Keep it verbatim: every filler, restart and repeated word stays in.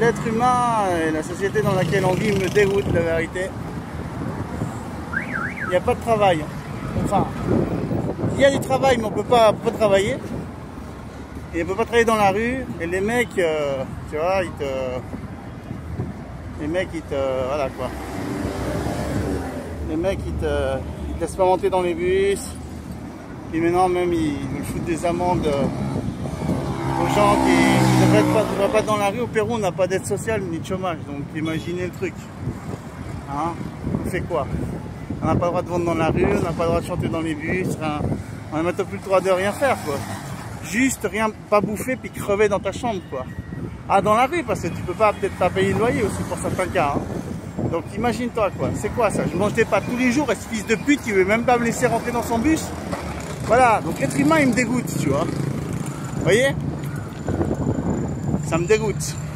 l'être humain et la société dans laquelle on vit me dégoûte, la vérité. Il n'y a pas de travail. Enfin, il y a du travail, mais on peut pas, peut pas travailler. Et on peut pas travailler dans la rue. Et les mecs, euh, tu vois, ils te... Les mecs, ils te... Voilà, quoi. Les mecs, ils te, ils te laissent pas monter dans les bus. Et maintenant, même, ils veulent foutre des amendes aux gens qui ne devraient pas, devraient pas être dans la rue. Au Pérou, on n'a pas d'aide sociale ni de chômage. Donc, imaginez le truc. Hein? On fait quoi? On n'a pas le droit de vendre dans la rue, on n'a pas le droit de chanter dans les bus. Rien. On n'a même plus le droit de rien faire, quoi. Juste rien, pas bouffer puis crever dans ta chambre, quoi. Ah, dans la rue, parce que tu peux pas peut-être pas payer le loyer aussi pour certains cas. Hein. Donc imagine-toi, quoi. C'est quoi ça? Je mange des pâtes tous les jours et ce fils de pute, il veut même pas me laisser rentrer dans son bus. Voilà, donc l'être humain, il me dégoûte, tu vois. Vous voyez? Ça me dégoûte.